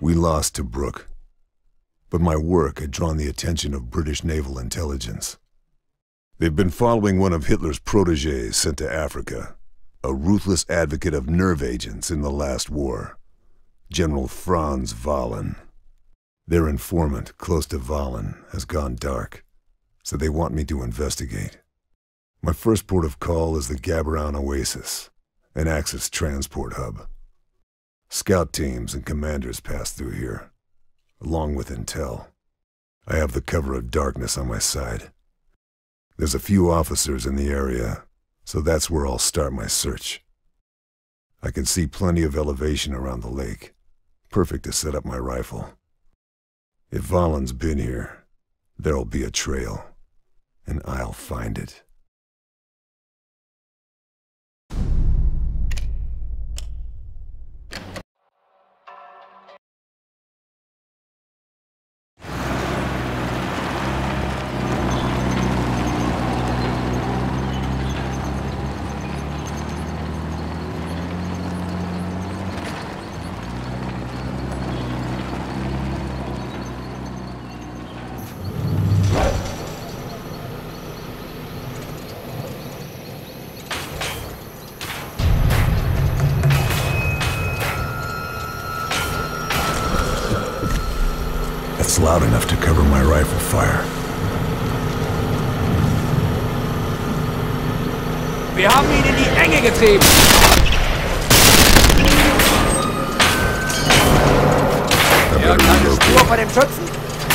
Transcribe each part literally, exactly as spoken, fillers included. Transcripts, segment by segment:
We lost to Brooke, but my work had drawn the attention of British naval intelligence. They've been following one of Hitler's protégés sent to Africa, a ruthless advocate of nerve agents in the last war, General Franz Wahlen. Their informant, close to Wahlen, has gone dark, so they want me to investigate. My first port of call is the Gaborone Oasis, an Axis transport hub. Scout teams and commanders pass through here, along with intel. I have the cover of darkness on my side. There's a few officers in the area, so that's where I'll start my search. I can see plenty of elevation around the lake, perfect to set up my rifle. If Wahlen's been here, there'll be a trail, and I'll find it. It's loud enough to cover my rifle fire. Wir haben ihn in die Enge getrieben! Ja, keine Spur von dem Schützen!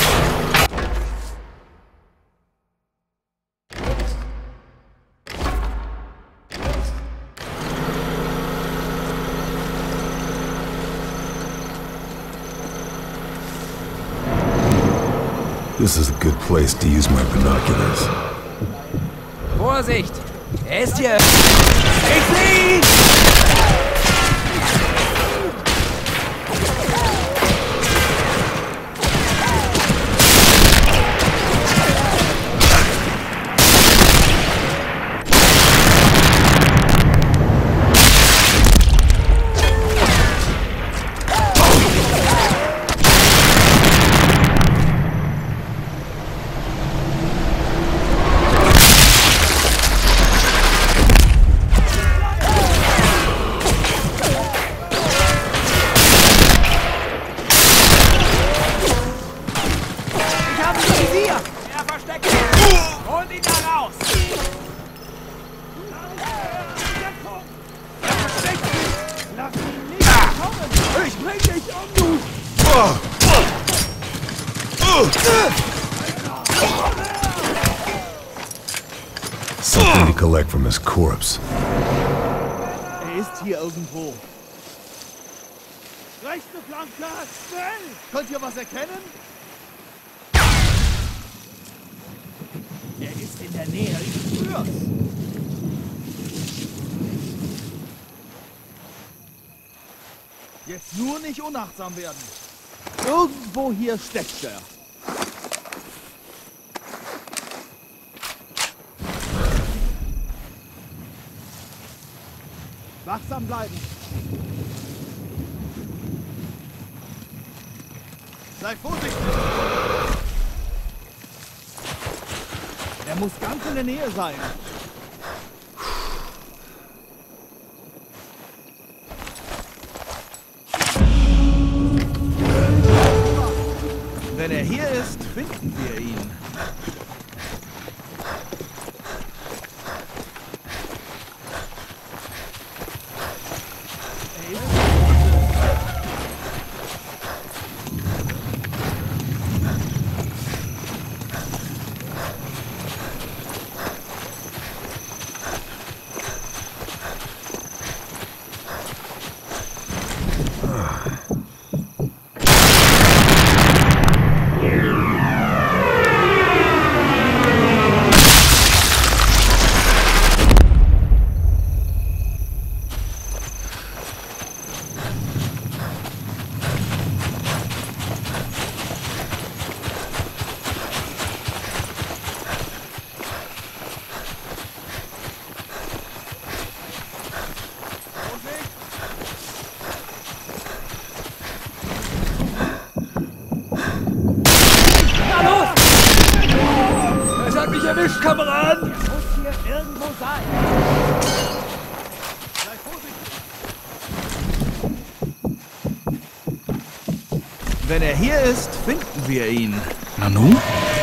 This is a good place to use my binoculars. Vorsicht! Er ist hier! Ich sehe ihn! Something to collect from his corpse. Er ist hier irgendwo. Rechte Flanke! Schnell! Könnt ihr was erkennen? Er ist in der Nähe. Ich spür's. Jetzt nur nicht unachtsam werden. Irgendwo hier steckt er. Wachsam bleiben. Sei vorsichtig. Er muss ganz in der Nähe sein. Wenn er hier ist, finden wir ihn. Kameraden! Er muss hier irgendwo sein. Sei vorsichtig! Wenn er hier ist, finden wir ihn. Nanu?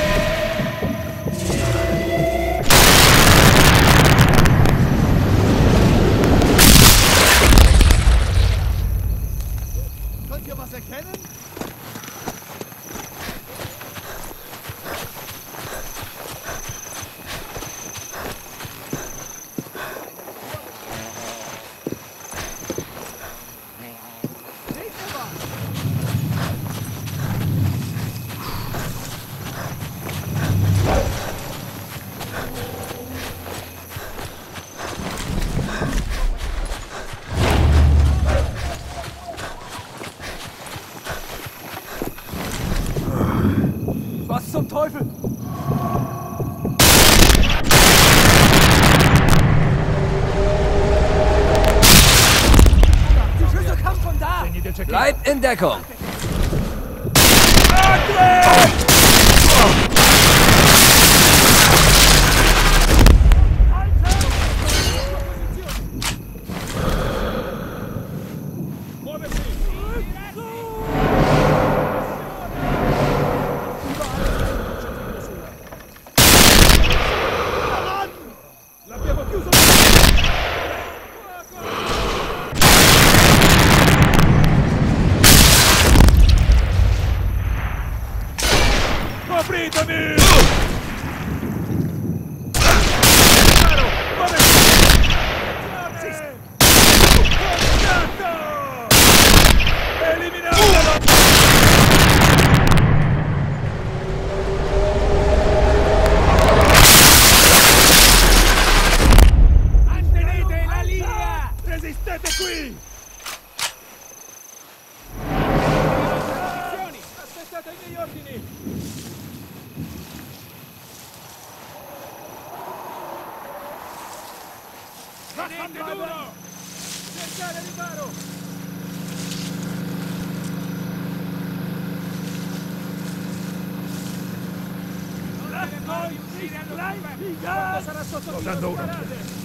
Könnt ihr was erkennen? Was zum Teufel? Die Schüsse kamen von da. Bleib in Deckung. Apritemi! Mantenete la linea! Resistete qui! Aspettate i miei ordini! Tenete duro! Cercare riparo! Non poi uscire allo quando sarà sotto tiro sparate!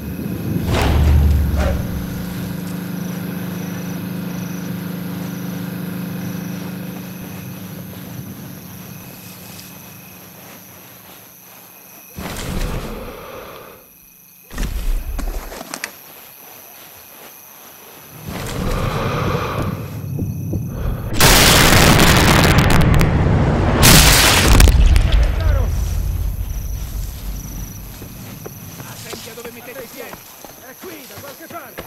Dove mettete i piedi? È qui, da qualche parte!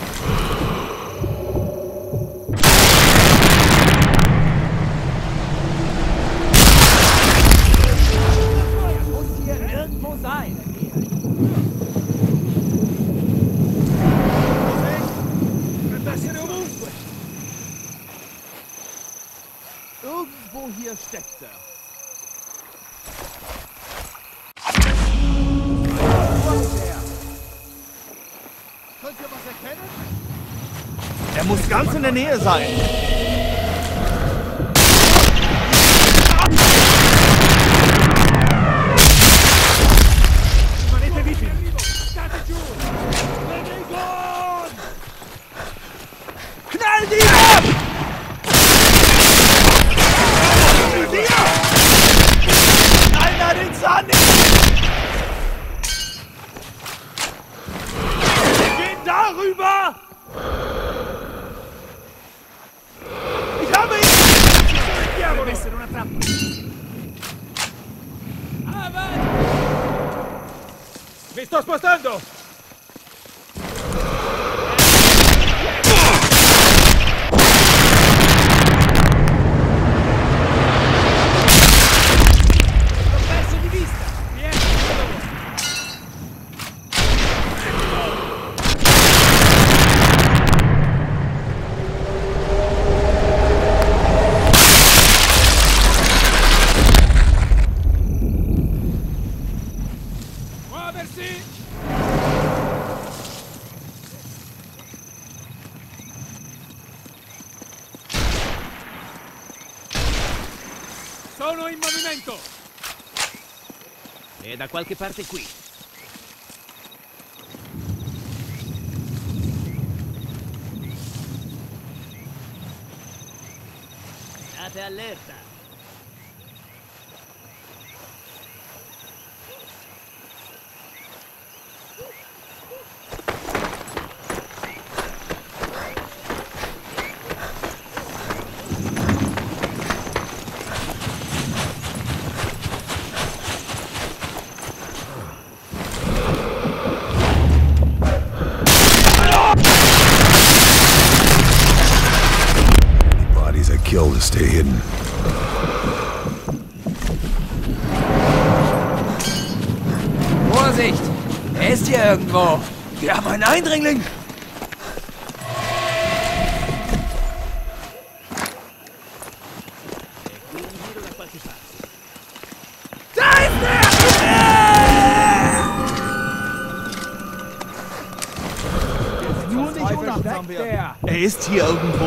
Er muss hier irgendwo sein. Dovrebbe essere ovunque! Irgendwo hier steckt er. Könnt ihr was erkennen? Er muss ganz in der Nähe sein. Rimanete vivi! State giù! Renegon! Knall die ab! Via! Einer den Sand! Darüber! Ich habe ihn! Deve essere una trappola! Avanti! Mi sto spostando! L'ho perso di vista! Vieni! Sono in movimento! È da qualche parte qui. State allerta. Kill to stay hidden. Vorsicht! Er ist hier irgendwo! Wir haben einen Eindringling! Da ist er! Nur nicht unabhängig, der! Er ist hier irgendwo.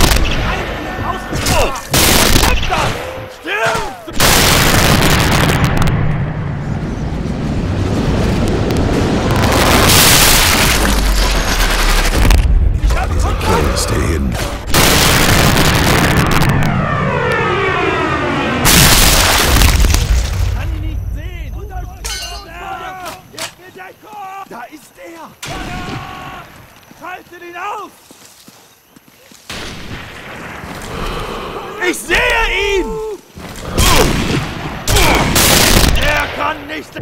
Kill to stay hidden. Kann ihn nicht sehen! Da ist er! Schaltet ihn aus! Ich sehe ihn! Er kann nicht...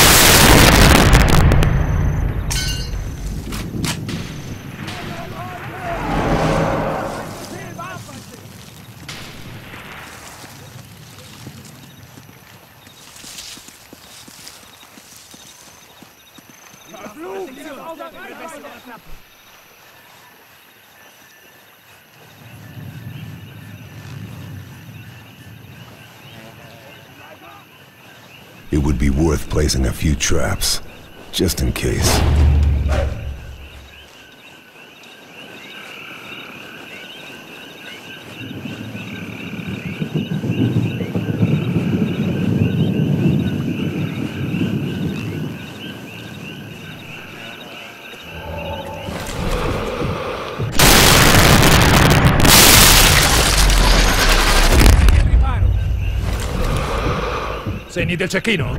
It would be worth placing a few traps, just in case. Segni del cecchino?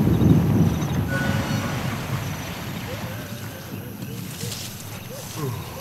Ugh.